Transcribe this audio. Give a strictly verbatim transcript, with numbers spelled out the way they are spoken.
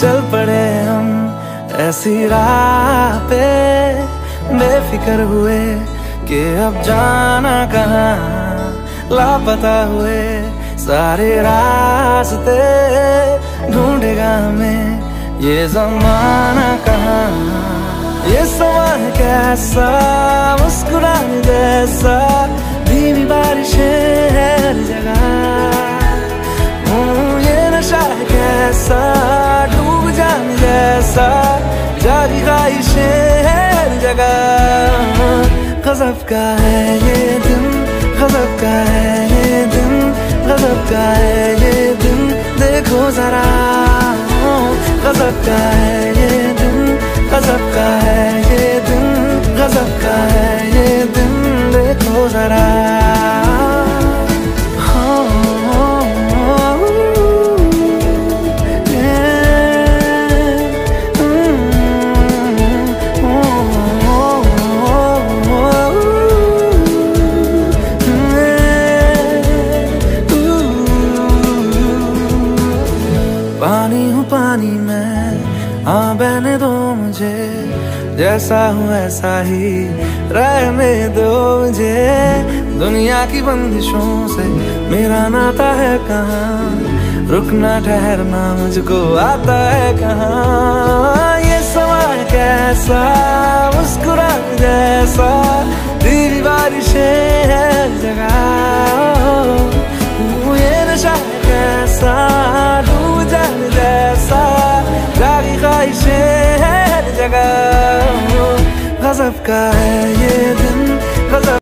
चल पड़े हम ऐसी राह पे, बेफिक्र हुए कि अब जाना कहाँ, लापता हुए सारे रास्ते, ढूंढेगा हमें ये ज़माना कहाँ। ये समा है कैसा, मुस्कुराने जैसा, धीमी बारिशें हर जगह। ये नशा है कैसा, डूब जाने जैसा, जागी ख्वाहिशें हर जगह। गज़ब का है ये दिन, गज़ब का है ये दिन, गज़ब का है ये दिन, देखो जरा। गज़ब का है ये दिन, गज़ब का है ये दिन, गज़ब का है ये दिन, देखो जरा। पानी हूँ पानी में, हाँ बहने दो मुझे, जैसा हूँ ऐसा ही रहने दो मुझे। दुनिया की बंदिशों से मेरा नाता है कहाँ, रुकना ठहरना मुझको आता है कहाँ। ये समा है कैसा, मुस्कुराने जैसा, धीमी बारिशें हर जगह। ये नशा है कैसा, डूब जाने जैसा, जागी ख्वाहिशें हर जगह। गज़ब का है ये दिन,